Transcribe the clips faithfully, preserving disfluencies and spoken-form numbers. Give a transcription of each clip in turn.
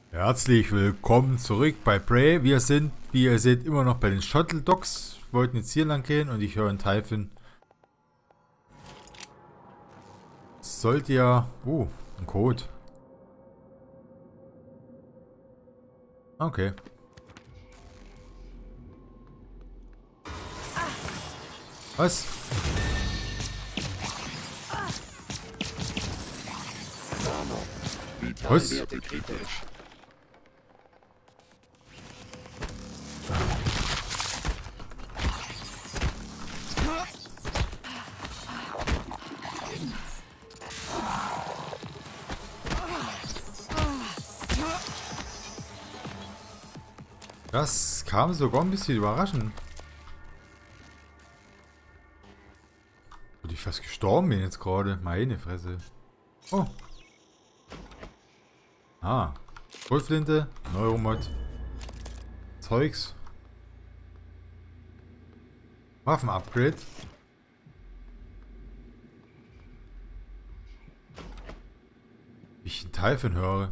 Herzlich willkommen zurück bei Prey. Wir sind, wie ihr seht, immer noch bei den Shuttle Docks. Wir wollten jetzt hier lang gehen und ich höre einen Typhon. Sollte ja... Uh, ein Code. Okay. Was? Was? Das kam sogar ein bisschen überraschend. Bin ich fast gestorben bin jetzt gerade. Meine Fresse. Oh. Ah. Goldflinte. Neuromod. Zeugs. Waffen-Upgrade. Wie ich einen Typhon höre.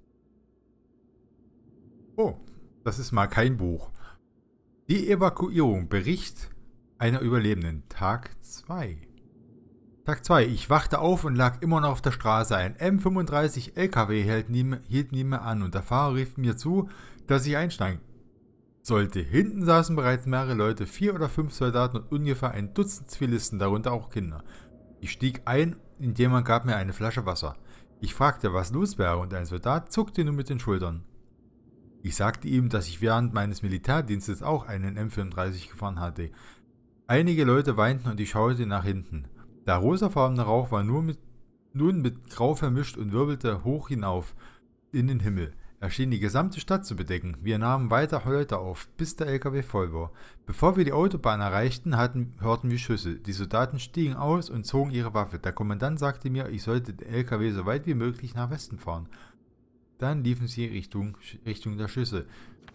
Oh. Das ist mal kein Buch. Die Evakuierung. Bericht einer Überlebenden. Tag zwei. Tag zwei. Ich wachte auf und lag immer noch auf der Straße. Ein M fünfunddreißig L K W hielt neben, hielt neben mir an und der Fahrer rief mir zu, dass ich einsteigen sollte. Hinten saßen bereits mehrere Leute, vier oder fünf Soldaten und ungefähr ein Dutzend Zivilisten, darunter auch Kinder. Ich stieg ein und jemand gab mir eine Flasche Wasser. Ich fragte, was los wäre, und ein Soldat zuckte nur mit den Schultern. Ich sagte ihm, dass ich während meines Militärdienstes auch einen M fünfunddreißig gefahren hatte. Einige Leute weinten und ich schaute nach hinten. Der rosafarbene Rauch war nur mit, nun mit Grau vermischt und wirbelte hoch hinauf in den Himmel. Er schien die gesamte Stadt zu bedecken. Wir nahmen weiter Leute auf, bis der L K W voll war. Bevor wir die Autobahn erreichten, hatten, hörten wir Schüsse. Die Soldaten stiegen aus und zogen ihre Waffe. Der Kommandant sagte mir, ich sollte den L K W so weit wie möglich nach Westen fahren. Dann liefen sie Richtung, Richtung der Schüsse.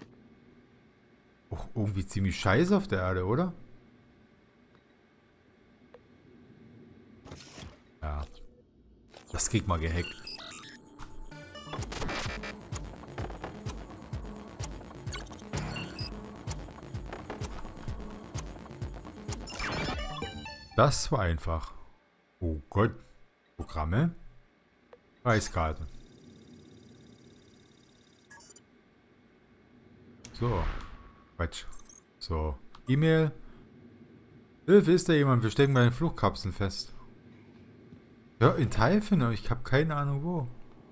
Auch irgendwie ziemlich scheiße auf der Erde, oder? Ja. Das krieg mal gehackt. Das war einfach. Oh Gott. Programme. Preiskarten. So. Quatsch. So. E-Mail. Hilfe, ist da jemand? Wir stecken bei den Fluchtkapseln fest. Ja, in Typhon, aber ich habe keine Ahnung wo.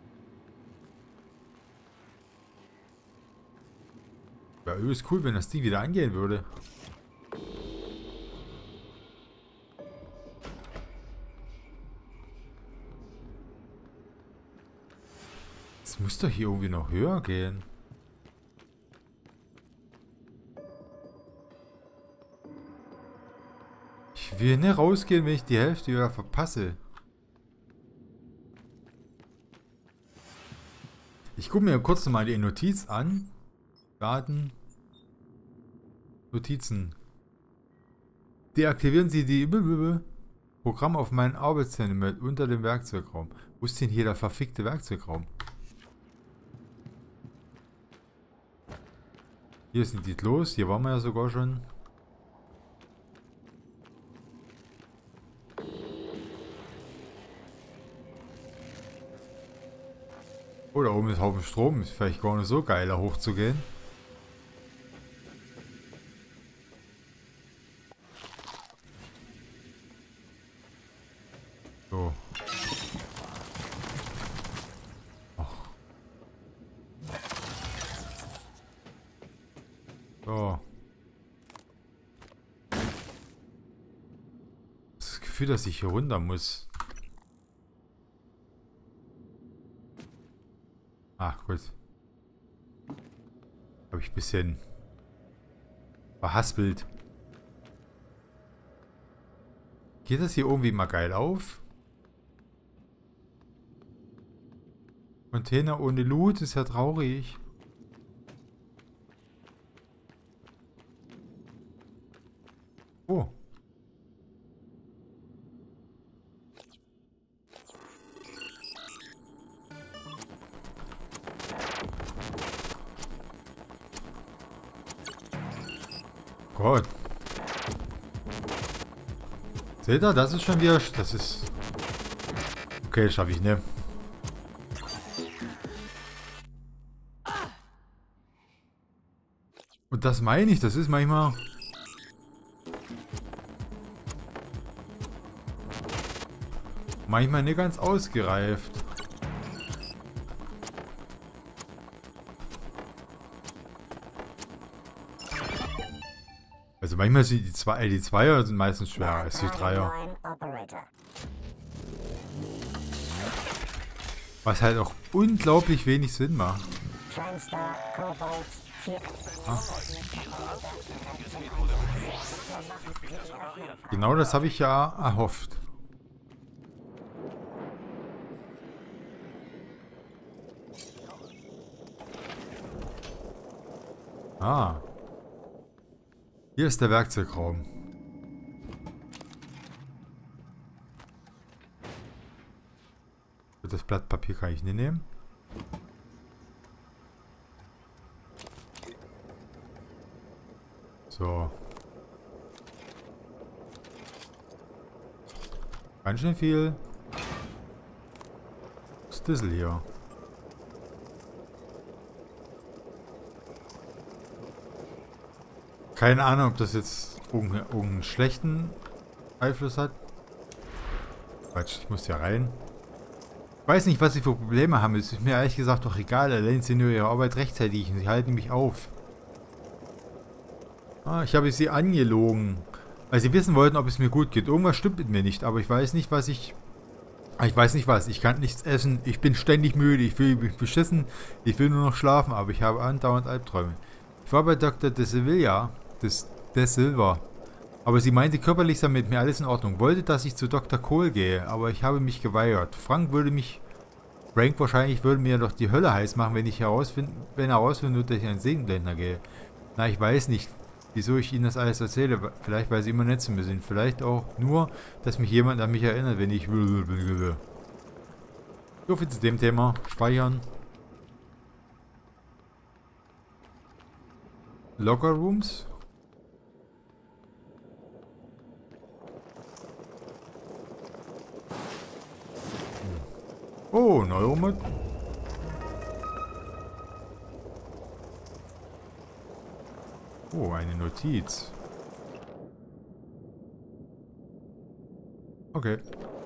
Wäre übelst cool, wenn das Ding wieder angehen würde. Es muss doch hier irgendwie noch höher gehen. Ich will nicht rausgehen, wenn ich die Hälfte wieder verpasse. Ich gucke mir kurz nochmal die Notiz an. Daten. Notizen. Deaktivieren Sie die Programm auf meinen Arbeitshandy unter dem Werkzeugraum. Wo ist denn hier der verfickte Werkzeugraum? Hier sind die los. Hier waren wir ja sogar schon. Oh, da oben ist Haufen Strom. Ist vielleicht gar nicht so geil, da hochzugehen. So. Ach. So. Das Gefühl, dass ich hier runter muss. Ah, gut. Habe ich ein bisschen verhaspelt. Geht das hier irgendwie mal geil auf? Container ohne Loot ist ja traurig. Oh. Gott. Seht ihr, das ist schon wieder... Das ist... Okay, schaffe ich, ne? Und das meine ich, das ist manchmal... Manchmal nicht ganz ausgereift. Also manchmal sind die, zwei, äh, die Zweier sind meistens schwerer als die Dreier. Was halt auch unglaublich wenig Sinn macht. Ah. Genau das habe ich ja erhofft. Ah. Hier ist der Werkzeugraum. Das Blatt Papier kann ich nicht nehmen. So. Ganz schön viel. Was ist das hier? Keine Ahnung, ob das jetzt irgendeinen schlechten Einfluss hat. Quatsch, ich muss ja rein. Ich weiß nicht, was sie für Probleme haben. Es ist mir ehrlich gesagt doch egal. Allein sie nur ihre Arbeit rechtzeitig und sie halten mich auf. Ah, ich habe sie angelogen. Weil sie wissen wollten, ob es mir gut geht. Irgendwas stimmt mit mir nicht, aber ich weiß nicht, was ich... Ich weiß nicht was. Ich kann nichts essen. Ich bin ständig müde. Ich fühle mich beschissen. Ich will nur noch schlafen, aber ich habe andauernd Albträume. Ich war bei Doktor De Sevilla. Des, De Silva. Aber sie meinte, körperlich sei mit mir alles in Ordnung. Wollte, dass ich zu Doktor Cole gehe, aber ich habe mich geweigert. Frank würde mich... Frank wahrscheinlich würde mir doch die Hölle heiß machen, wenn ich herausfinden, wenn er herausfindet, dass ich ein Segenblender gehe. Na, ich weiß nicht, wieso ich Ihnen das alles erzähle. Vielleicht, weil Sie immer nett zu mir sind. Vielleicht auch nur, dass mich jemand an mich erinnert, wenn ich... So viel zu dem Thema. Speichern. Locker Rooms. Oh, Neuromod. Oh, eine Notiz. Okay.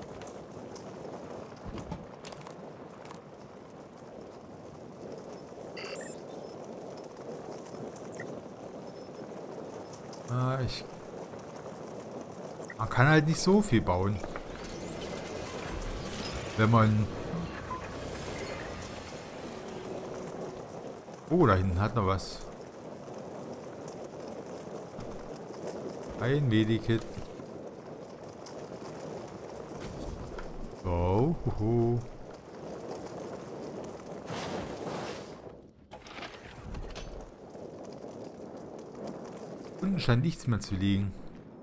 Ah, ich... Man kann halt nicht so viel bauen. Wenn man... Oh, da hinten hat noch was. Ein Medikit. So, huhu. Unten scheint nichts mehr zu liegen.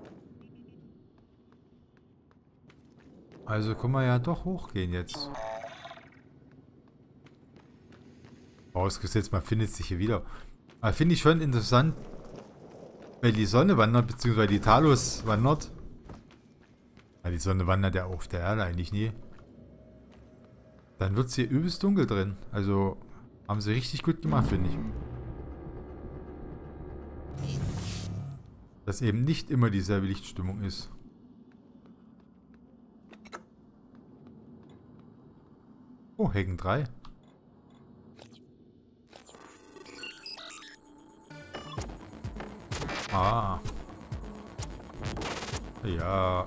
Also können wir ja doch hochgehen jetzt. Ausgesetzt, man findet sich hier wieder. Aber finde ich schon interessant, weil die Sonne wandert, beziehungsweise die Talos wandert. Ja, die Sonne wandert ja auf der Erde eigentlich nie. Dann wird es hier übelst dunkel drin. Also haben sie richtig gut gemacht, finde ich. Dass eben nicht immer dieselbe Lichtstimmung ist. Oh, Hecken drei. Ah. Ja.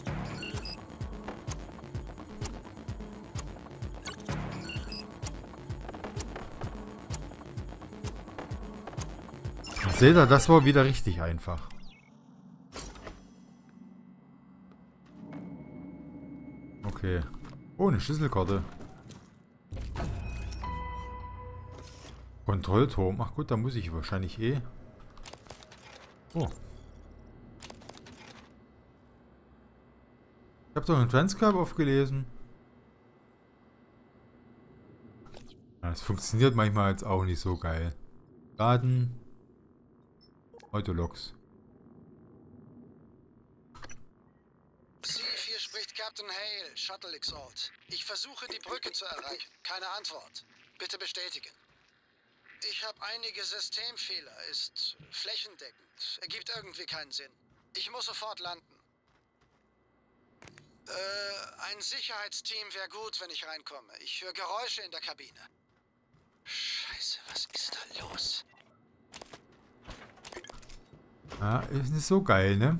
Seht ihr, das war wieder richtig einfach. Okay. Oh, eine Schlüsselkarte. Kontrollturm. Ach gut, da muss ich wahrscheinlich eh. Oh. Ich habe doch einen Transcribe aufgelesen. Das funktioniert manchmal jetzt auch nicht so geil. Laden. Autologs. Captain Hale, Shuttle Exalt. Ich versuche, die Brücke zu erreichen. Keine Antwort. Bitte bestätigen. Ich habe einige Systemfehler. Ist flächendeckend. Ergibt irgendwie keinen Sinn. Ich muss sofort landen. Äh, ein Sicherheitsteam wäre gut, wenn ich reinkomme. Ich höre Geräusche in der Kabine. Scheiße, was ist da los? Ja, ist nicht so geil, ne?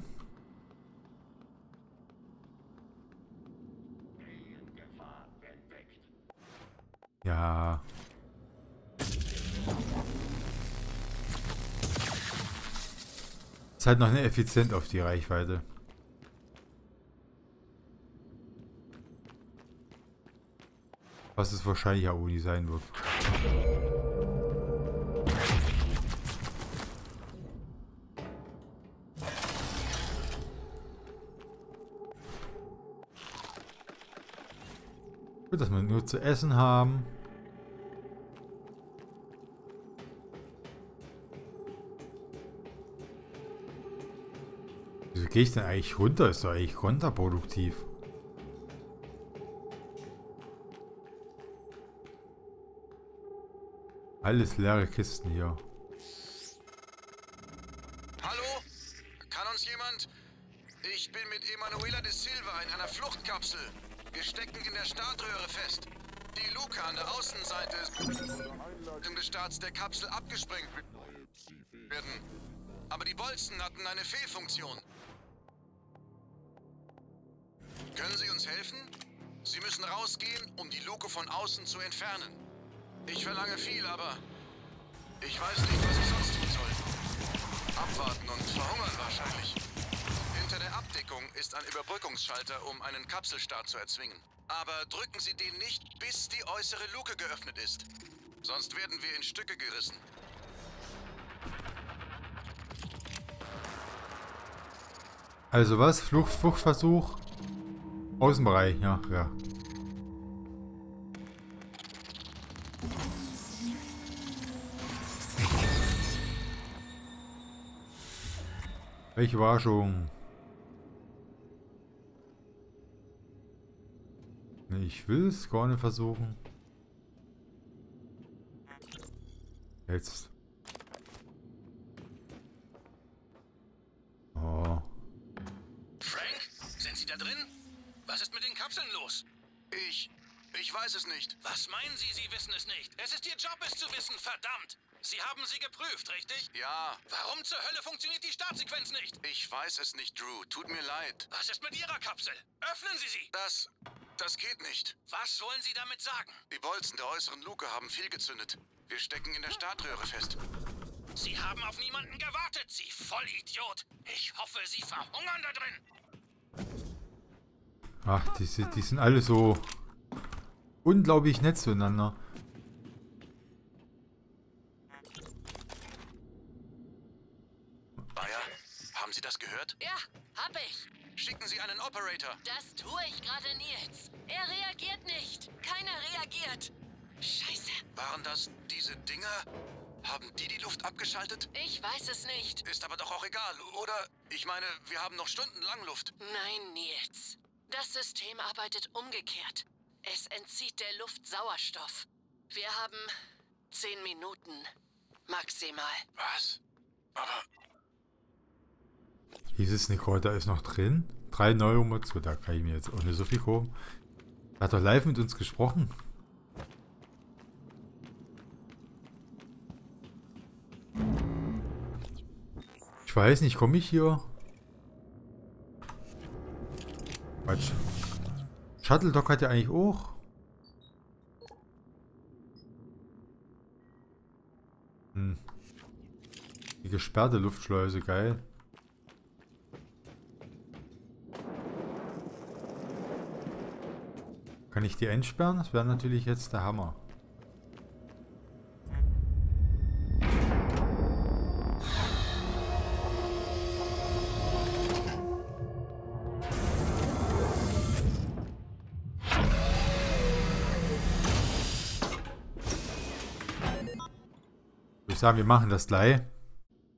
Ja. Ist halt noch nicht effizient auf die Reichweite. Was es wahrscheinlich auch nie sein wird. Gut, dass wir nur zu essen haben. Wieso gehe ich denn eigentlich runter? Ist doch eigentlich kontraproduktiv. Alles leere Kisten hier. Hallo? Kann uns jemand? Ich bin mit Emanuela de Silva in einer Fluchtkapsel. Wir stecken in der Startröhre fest. Die Luke an der Außenseite ist des Starts der Kapsel abgesprengt werden. Aber die Bolzen hatten eine Fehlfunktion. Können Sie uns helfen? Sie müssen rausgehen, um die Luke von außen zu entfernen. Ich verlange viel, aber ich weiß nicht, was ich sonst tun soll. Abwarten und verhungern wahrscheinlich. Hinter der Abdeckung ist ein Überbrückungsschalter, um einen Kapselstart zu erzwingen. Aber drücken Sie den nicht, bis die äußere Luke geöffnet ist. Sonst werden wir in Stücke gerissen. Also was? Flucht, Fluchtversuch? Außenbereich, ja, ja. Welche Überraschung. Ich will es gar nicht versuchen. Jetzt. Oh. Frank? Sind Sie da drin? Was ist mit den Kapseln los? Ich... ich weiß es nicht. Was meinen Sie, Sie wissen es nicht? Es ist Ihr Job, es zu wissen, verdammt! Sie haben sie geprüft, richtig? Ja, Warum zur Hölle funktioniert die Startsequenz nicht? ich weiß es nicht, Drew. Tut mir leid. Was ist mit Ihrer Kapsel? Öffnen Sie sie! Das... das geht nicht. Was wollen Sie damit sagen? Die Bolzen der äußeren Luke haben fehlgezündet. Wir stecken in der Startröhre fest. Sie haben auf niemanden gewartet, Sie Vollidiot! Ich hoffe, Sie verhungern da drin! Ach, die, sind- die sind alle so unglaublich nett zueinander. Bayer, haben Sie das gehört? Ja, hab ich. Schicken Sie einen Operator. Das tue ich gerade, Nils. Er reagiert nicht. Keiner reagiert. Scheiße. Waren das diese Dinger? Haben die die Luft abgeschaltet? Ich weiß es nicht. Ist aber doch auch egal, oder? Ich meine, wir haben noch stundenlang Luft. Nein, Nils. Das System arbeitet umgekehrt. Es entzieht der Luft Sauerstoff. Wir haben zehn Minuten. Maximal. Was? Aber... Hieß es nicht, da ist noch drin? Drei Neumods, da kann ich mir jetzt auch nicht so viel kommen. Er hat doch live mit uns gesprochen. Ich weiß nicht, komme ich hier? Quatsch. Shuttle Dock hat ja eigentlich auch. Hm. Die gesperrte Luftschleuse, geil. Kann ich die entsperren? Das wäre natürlich jetzt der Hammer. Ich würde sagen, wir machen das gleich.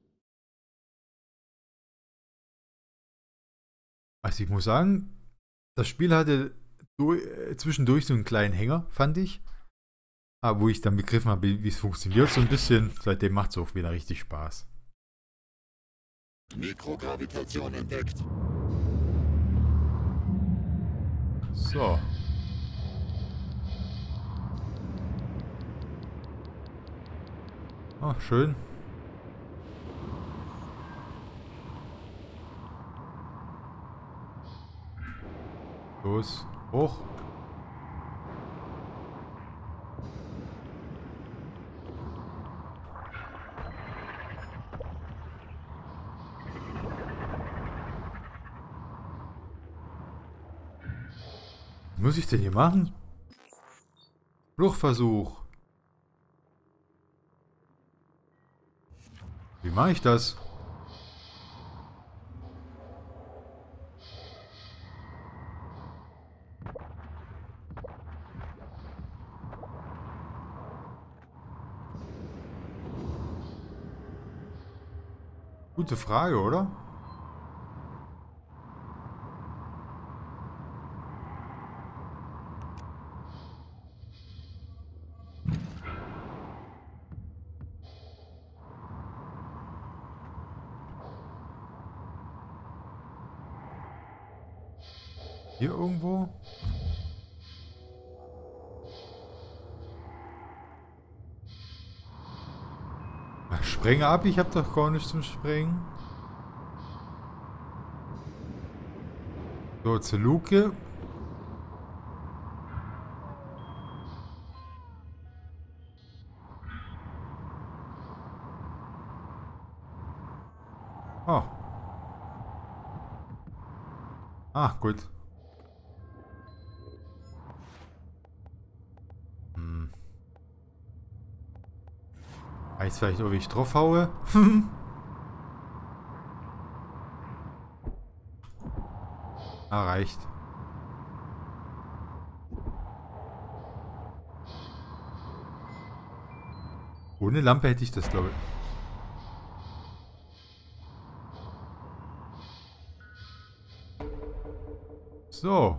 Also ich muss sagen, Das Spiel hatte durch, äh, zwischendurch so einen kleinen Hänger, fand ich. Aber wo ich dann begriffen habe, wie es funktioniert, so ein bisschen, seitdem macht es auch wieder richtig Spaß. Mikrogravitation entdeckt. So. Oh, schön. Los, hoch. Was muss ich denn hier machen? Fluchtversuch. Wie mache ich das? Gute Frage, oder? Hier irgendwo? Ach, sprenge ab, ich hab doch gar nichts zum Sprengen. So, zur Luke. Oh. Ah, gut. Hm. Weiß vielleicht, ob ich drauf haue. Ah, reicht. Ohne Lampe hätte ich das, glaube ich. So.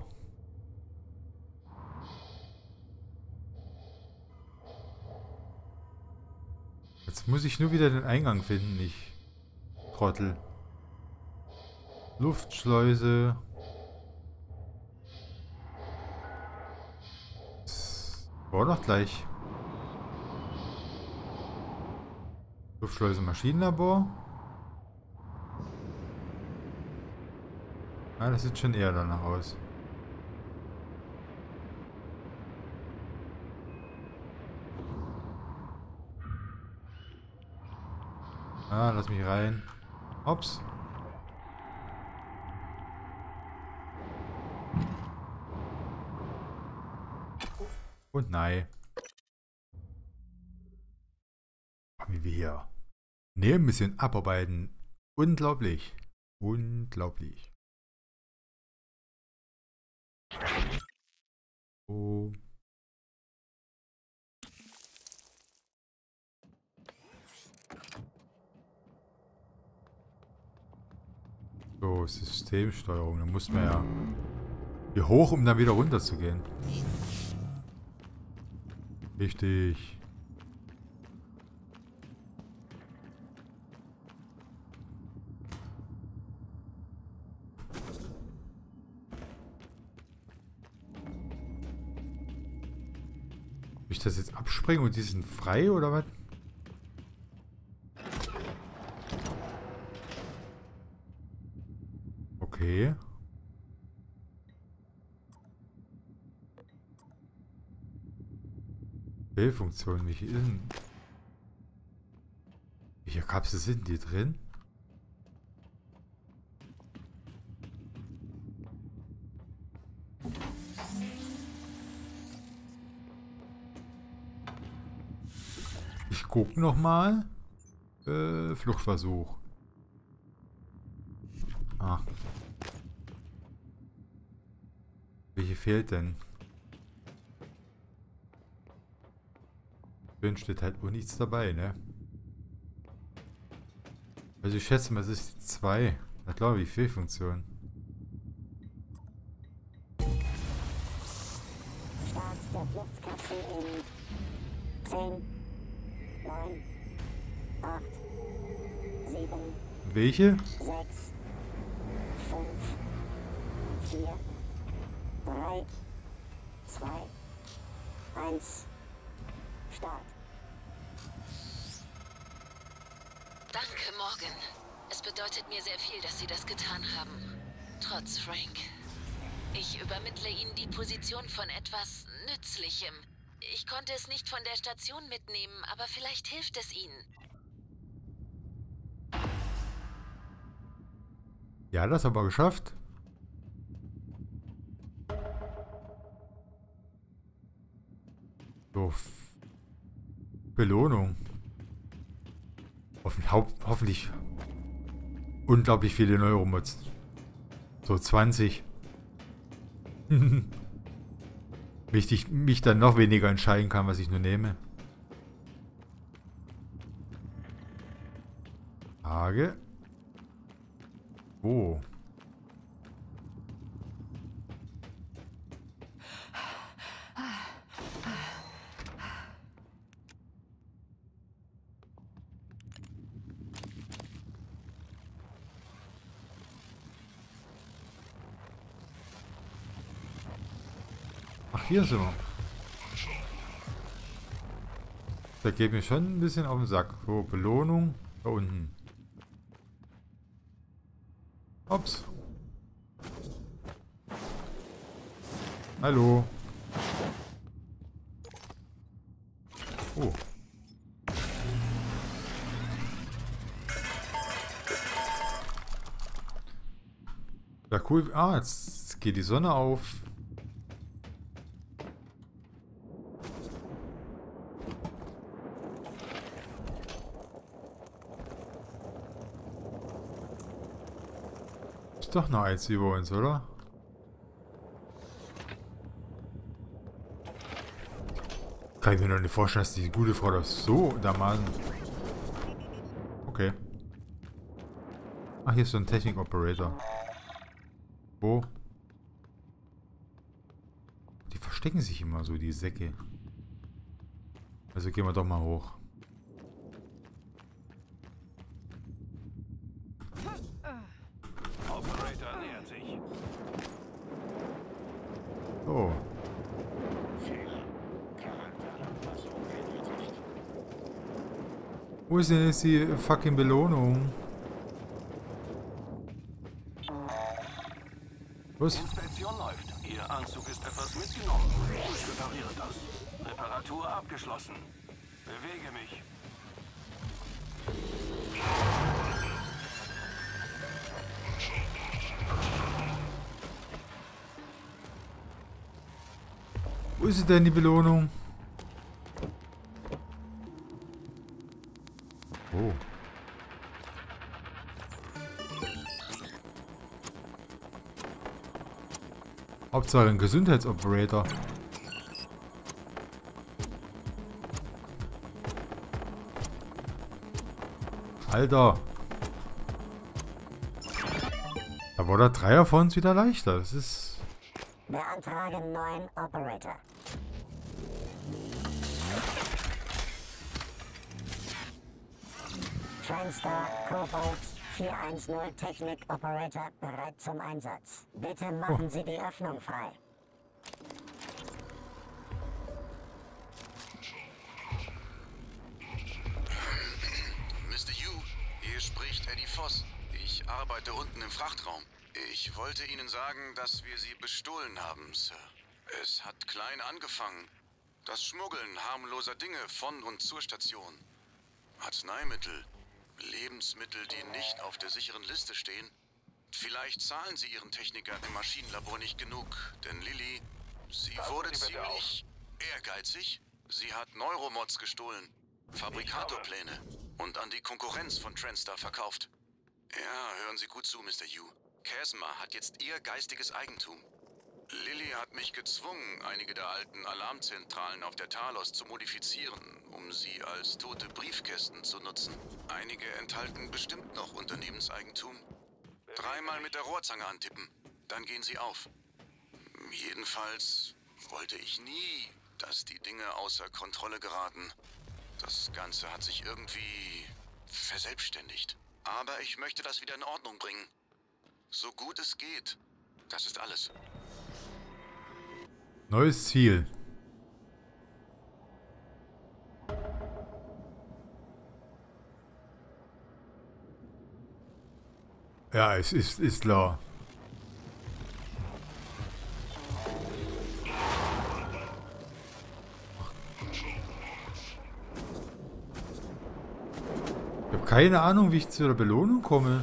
Jetzt muss ich nur wieder den Eingang finden, ich Trottel. Luftschleuse. Das war doch gleich. Luftschleuse Maschinenlabor. Ah, das sieht schon eher danach aus. Ah, lass mich rein. Ups. Und nein. Wie wir hier Nebenmission abarbeiten. Unglaublich. Unglaublich. Oh. So, Systemsteuerung. Da muss man ja hier hoch, um dann wieder runter zu gehen. Richtig. Ob ich das jetzt abspringen und die sind frei oder was? Okay. Fehlfunktion, wie viel ist denn? Welche Kapsel sind die drin? Ich guck noch mal. Äh, Fluchtversuch. Ah. Welche fehlt denn? Drin steht halt wohl nichts dabei, ne? Also ich schätze mal, es ist die zwei. Na klar, wie Fehlfunktion. der Fluchtkapsel in zehn, neun, acht, sieben, Welche? sechs, fünf, vier, drei, zwei, eins, Start. Danke, Morgan. Es bedeutet mir sehr viel, dass Sie das getan haben. Trotz Frank. Ich übermittle Ihnen die Position von etwas Nützlichem. Ich konnte es nicht von der Station mitnehmen, aber vielleicht hilft es Ihnen. Ja, das aber geschafft. So. Belohnung. Hoffen, hau hoffentlich unglaublich viele Neuromods. So zwanzig. Wichtig, mich dann noch weniger entscheiden kann, was ich nur nehme. Frage. Oh. Ach, hier sind wir. Da geht mir schon ein bisschen auf den Sack. So, Belohnung da unten. Ups. Hallo. Oh. Ja, cool. Ah, jetzt geht die Sonne auf. Ist doch noch eins über uns, oder? Kann ich mir noch nicht vorstellen, dass die gute Frau das so dermaßen... Okay. Ach, hier ist so ein Technik-Operator. Wo? Die verstecken sich immer so, die Säcke. Also gehen wir doch mal hoch. Operator nähert sich. Oh. Wo ist denn jetzt die fucking Belohnung? Los. Inspektion läuft. Ihr Anzug ist etwas mitgenommen. Ich repariere das. Reparatur abgeschlossen. Bewege mich. Wo ist denn die Belohnung? Oh. Hauptsache ein Gesundheitsoperator. Alter. Da war der Dreier vor uns wieder leichter. Das ist... Beantrage neuen Operator. Transstar Cobalt vier eins null Technik Operator bereit zum Einsatz. Bitte machen Oh. Sie die Öffnung frei. Mister Yu, hier spricht Eddie Voss. Ich arbeite unten im Frachtraum. Ich wollte Ihnen sagen, dass wir Sie bestohlen haben, Sir. Es hat klein angefangen. Das Schmuggeln harmloser Dinge von und zur Station. Arzneimittel, Lebensmittel, die nicht auf der sicheren Liste stehen. Vielleicht zahlen Sie Ihren Technikern im Maschinenlabor nicht genug, denn Lilly, sie Passen wurde Sie bitte ziemlich ehrgeizig. Sie hat Neuromods gestohlen, Fabrikatorpläne und an die Konkurrenz von Transstar verkauft. Ja, hören Sie gut zu, Mister Yu. Chasma hat jetzt Ihr geistiges Eigentum. Lilly hat mich gezwungen, einige der alten Alarmzentralen auf der Talos zu modifizieren, um sie als tote Briefkästen zu nutzen. Einige enthalten bestimmt noch Unternehmenseigentum. Dreimal mit der Rohrzange antippen, dann gehen sie auf. Jedenfalls wollte ich nie dass die Dinge außer Kontrolle geraten. Das Ganze hat sich irgendwie verselbstständigt. Aber ich möchte das wieder in Ordnung bringen. So gut es geht. Das ist alles. Neues Ziel. Ja, es ist, ist klar. Ich habe keine Ahnung, wie ich zu der Belohnung komme.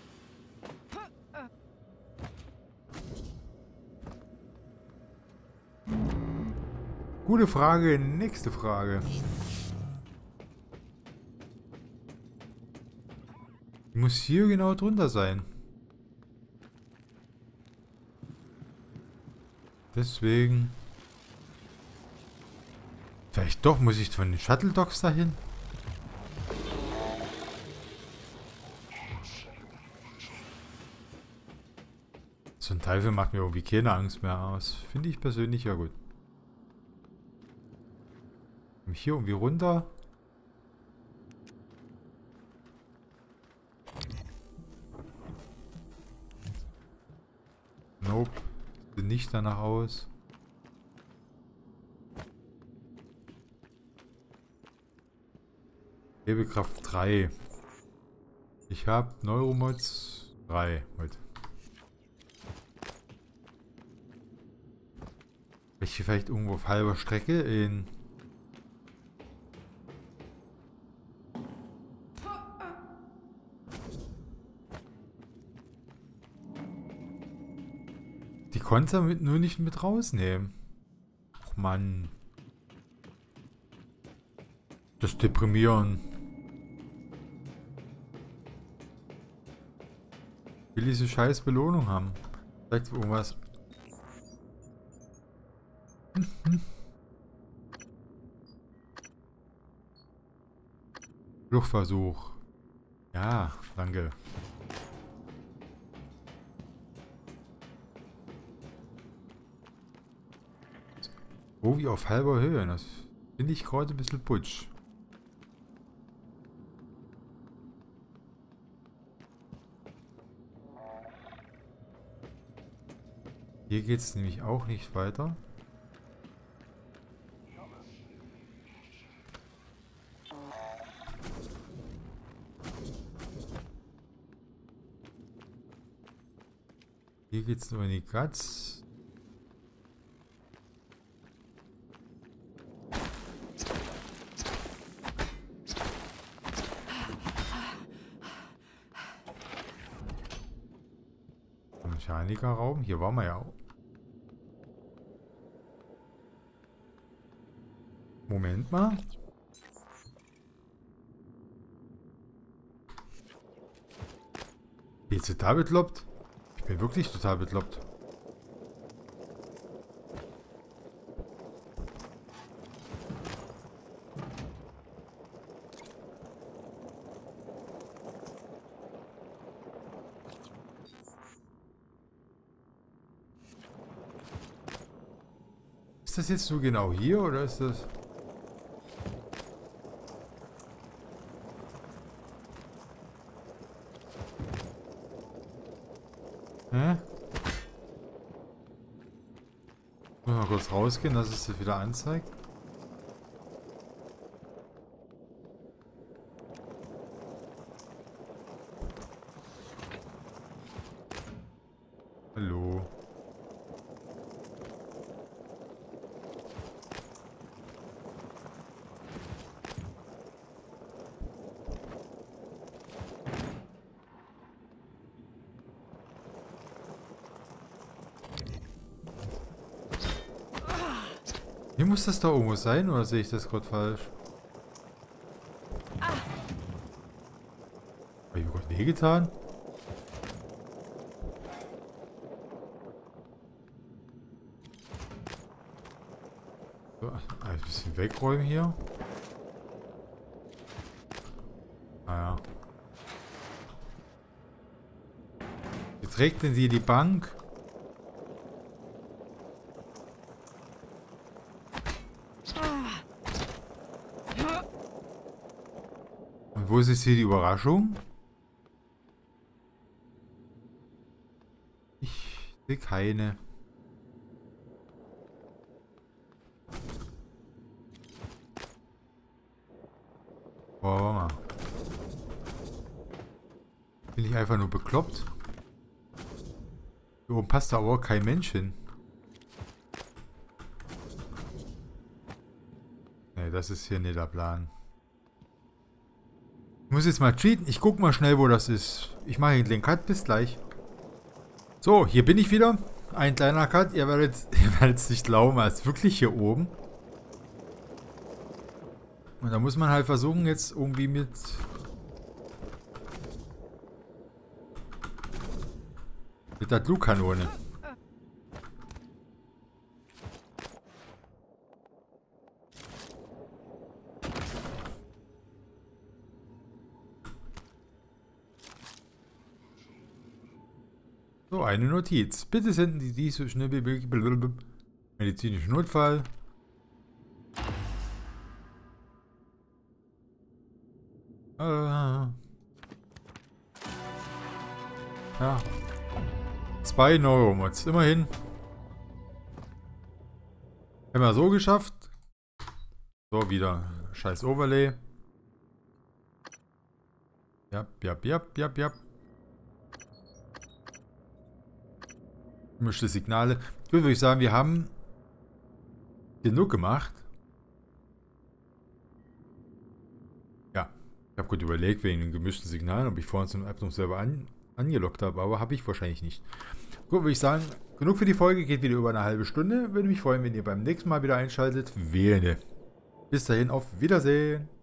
Gute Frage, nächste Frage. Die muss hier genau drunter sein. Deswegen. Vielleicht doch, muss ich von den Shuttle Docks dahin? So ein Teufel macht mir irgendwie keine Angst mehr aus. Finde ich persönlich ja gut. Komm ich hier irgendwie runter? Nope. Sieht nicht danach aus. Hebekraft drei. Ich habe Neuromods drei heute. Ich hier vielleicht irgendwo auf halber Strecke in... Die konnte er mit, nur nicht mit rausnehmen. Och Mann. Das ist deprimierend. Ich will diese scheiß Belohnung haben. Vielleicht irgendwas. Fluchtversuch. Ja, danke. Oh, wie auf halber Höhe. Das finde ich gerade ein bisschen putsch. Hier geht es nämlich auch nicht weiter. Hier geht es nur in die Guts. Mechanikerraum. Hier waren wir ja auch. Moment mal. Bist du da bekloppt? Ich bin wirklich total bekloppt. Ist das jetzt so genau hier oder ist das... Hä? Muss mal kurz rausgehen, dass es das wieder anzeigt. Hallo. Hier muss das da irgendwo sein, oder sehe ich das gerade falsch? Habe ich mir gerade wehgetan? So, ein bisschen wegräumen hier. Naja. Wie trägt denn sie die Bank? wo ist jetzt hier die Überraschung? Ich sehe keine. Boah, warte mal. Bin ich einfach nur bekloppt? Hier oben passt da aber auch kein Mensch hin. Ne, das ist hier nicht der Plan. Ich muss jetzt mal cheaten. Ich guck mal schnell, wo das ist. Ich mache den Cut. Bis gleich. So, hier bin ich wieder. Ein kleiner Cut. Ihr werdet, ihr werdet es nicht glauben, er ist wirklich hier oben. Und da muss man halt versuchen, jetzt irgendwie mit... mit der Glutkanone. So, eine Notiz. Bitte senden Sie dies so schnell wie möglich. Medizinischer Notfall. Ja. Zwei Neuromods, immerhin. Haben wir so geschafft. So, wieder scheiß Overlay. Ja, ja, ja, ja, ja. Gemischte Signale. Ich würde sagen, wir haben genug gemacht. Ich habe gut überlegt, wegen den gemischten Signalen, ob ich vorhin zum App noch selber an, angelockt habe, aber habe ich wahrscheinlich nicht. Gut, würde ich sagen, genug für die Folge, geht wieder über eine halbe Stunde. Würde mich freuen, wenn ihr beim nächsten Mal wieder einschaltet. Wähle. Bis dahin, auf Wiedersehen.